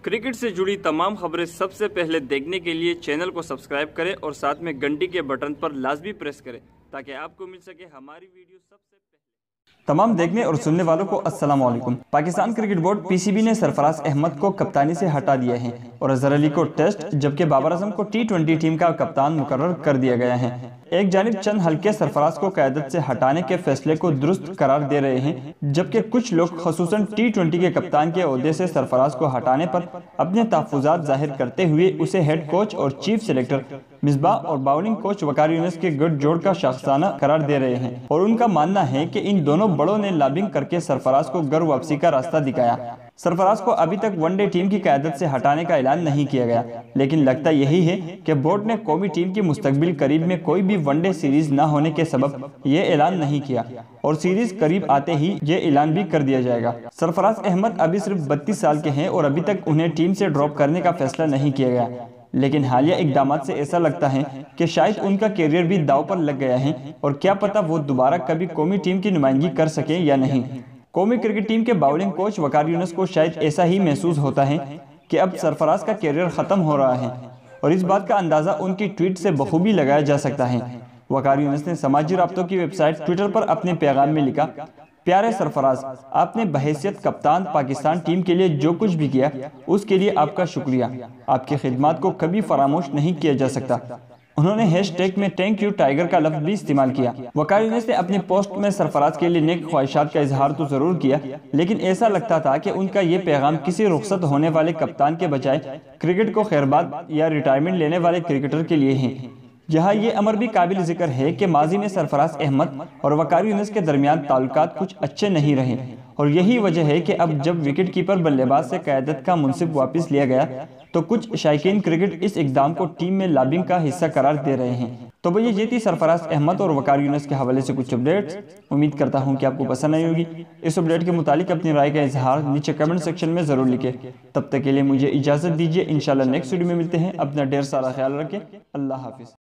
Cricket से जुड़ी तमाम खबरें सबसे पहले देखने के लिए चैनल को सब्सक्राइब करें और साथ में घंटी के बटन पर लाजमी प्रेस करें ताकि आपको मिल सके हमारी वीडियो सबसे पहले। तमाम देखने और सुनने वालों को अस्सलाम वालेकुम। पाकिस्तान क्रिकेट बोर्ड पीसीबी ने सरफराज अहमद को कप्तानी से हटा दिया है और अजहर अली को टेस्ट जबकि बाबर आजम को टी20 टीम का कप्तान मुकर्रर कर दिया गया है। एक जानिब चंद हल्के सरफराज को क़यादत से हटाने के फैसले को दुरुस्त करार दे रहे हैं, जबकि कुछ लोग खसूसन टी20 के कप्तान के ओहदे से सरफराज को हटाने पर अपने तहफ़्फ़ुज़ात जाहिर करते हुए उसे हेड कोच और चीफ सेलेक्टर मिसबाह और बाउलिंग कोच वकार यूनिस के गठजोड़ का शाखसाना करार दे रहे हैं और उनका मानना है कि इन दोनों बड़ों ने लॉबिंग करके सरफराज को घर वापसी का रास्ता दिखाया। सरफराज को अभी तक वनडे टीम की क़यादत से हटाने का ऐलान नहीं किया गया, लेकिन लगता यही है कि बोर्ड ने कौमी टीम की मुस्तकबिल करीब में कोई भी वनडे सीरीज न होने के सबब ये ऐलान नहीं किया और सीरीज करीब आते ही ये ऐलान भी कर दिया जाएगा। सरफराज अहमद अभी सिर्फ 32 साल के हैं और अभी तक उन्हें टीम से ड्रॉप करने का फैसला नहीं किया गया, लेकिन हालिया इकदामात से ऐसा लगता है कि शायद उनका कैरियर भी दांव पर लग गया है और क्या पता वो दोबारा कभी कौमी टीम की नुमाइंदगी कर सके या नहीं। कौमी क्रिकेट टीम के बाउलिंग कोच वकार यूनिस को शायद ऐसा ही महसूस होता है कि अब सरफराज का कैरियर ख़त्म हो रहा है और इस बात का अंदाज़ा उनकी ट्वीट से बखूबी लगाया जा सकता है। वकार यूनिस ने समाजी राब्तों की वेबसाइट ट्विटर पर अपने पैगाम में लिखा, प्यारे सरफराज, आपने बहैसियत कप्तान पाकिस्तान टीम के लिए जो कुछ भी किया उसके लिए आपका शुक्रिया। आपकी खिदमत को कभी फरामोश नहीं किया जा सकता। उन्होंने हैशटैग में थैंक यू टाइगर का लफ्ज भी इस्तेमाल किया। वकार यूनिस ने अपनी पोस्ट में सरफराज के लिए नेक ख्वाहिशात का इजहार तो जरूर किया, लेकिन ऐसा लगता था कि उनका ये पैगाम किसी रुखसत होने वाले कप्तान के बजाय क्रिकेट को खैरबाद या रिटायरमेंट लेने वाले क्रिकेटर के लिए है। यहाँ ये अमर भी काबिल जिक्र है कि माजी में सरफराज अहमद और वकार यूनिस के दरमियान ताल्लुकात कुछ अच्छे नहीं रहे और यही वजह है कि अब जब विकेट कीपर बल्लेबाज से क़यादत का मुनसिब वापस लिया गया तो कुछ शायकीन क्रिकेट इस इक़दाम को टीम में लॉबिंग का हिस्सा करार दे रहे हैं। तो भैया ये थी सरफराज अहमद और वकार यूनिस के हवाले से कुछ अपडेट्स। उम्मीद करता हूँ कि आपको पसंद आई होगी। इस अपडेट के मुतालिक अपनी राय का इजहार नीचे कमेंट सेक्शन में ज़रूर लिखें। तब तक के लिए मुझे इजाज़त दीजिए। इंशाल्लाह नेक्स्ट वीडियो में मिलते हैं। अपना ढेर सारा ख्याल रखें। अल्लाह हाफिज़।